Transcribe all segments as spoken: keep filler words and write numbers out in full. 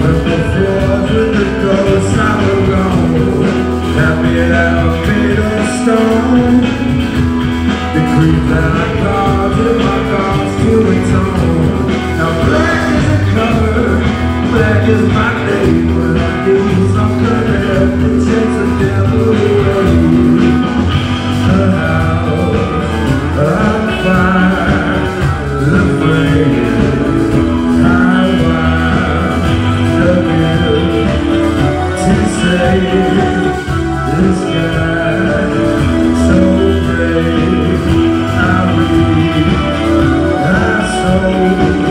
Is my name when I do something that takes the devil away. A house on fire, the flame, I want the will to save this guy so brave. I read my soul.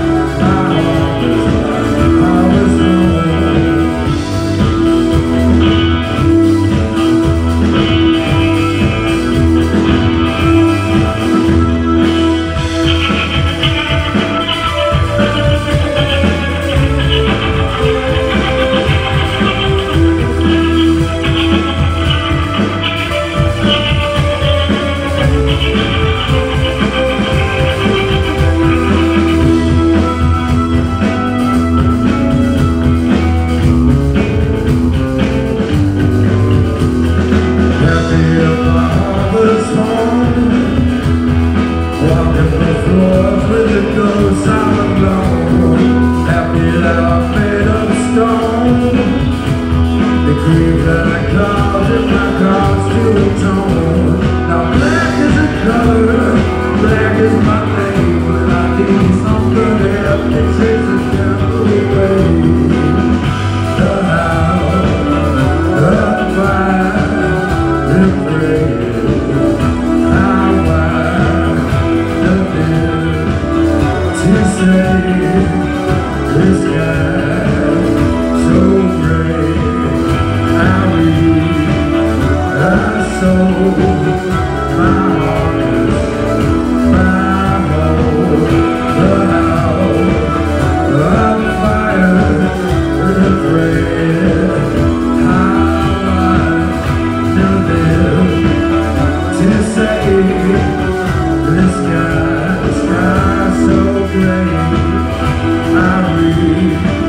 This guy so brave, I read my soul, my heart is my home, the house on fire, afraid how I live to save this guy, this guy so brave. I read